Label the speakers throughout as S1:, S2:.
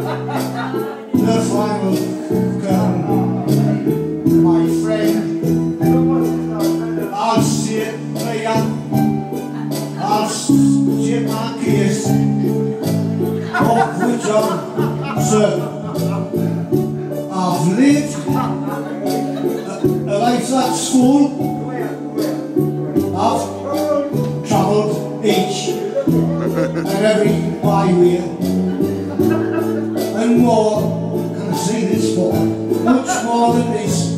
S1: The final curtain, my friend. I'll sit here, I'll sit my case, of which I'm certain. I've lived a life at school. I've travelled each and every byway, and more, can I say this for much more than this,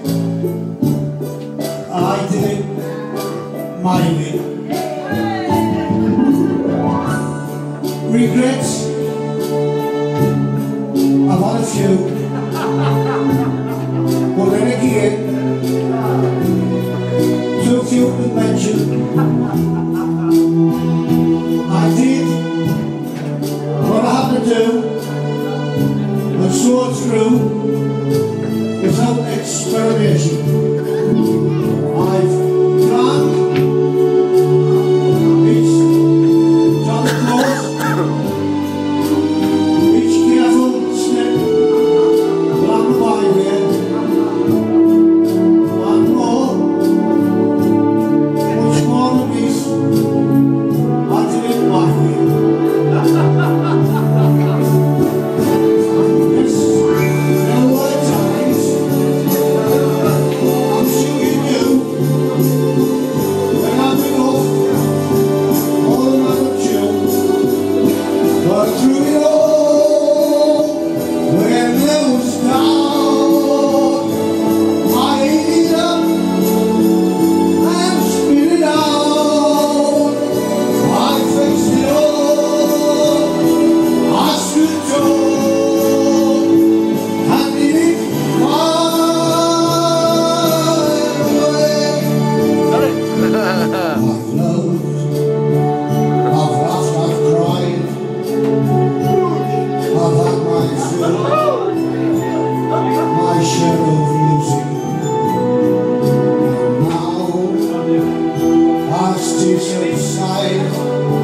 S1: I did it my way. Regrets, I've had a few, but then again, too few to mention. I did what I had to do, and saw through without experimentation. I've planned each job close, each careful step along the byway, and more, much more than this, I did it my way. Yes, there were times, I'm sure you knew, when I've been off more than I could chew, but through it all, when there was doubt, I ate it up and spit it out. I faced it all, I stood tall, and did it my way. I've loved, I've laughed, I've cried, I've had my fill, my share of losing. And now, as tears subside,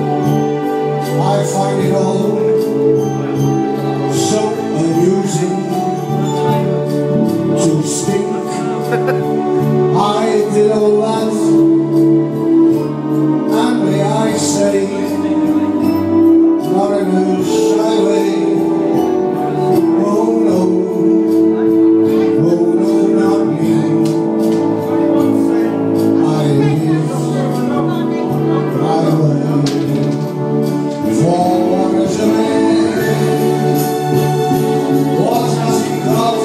S1: I find it all so amusing to stink. I did all that, and may I say, not in a shy way. Oh no, not me. I live my way. For one is a man, what has he got?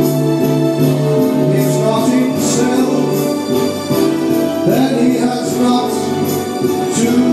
S1: If not himself, then he has not to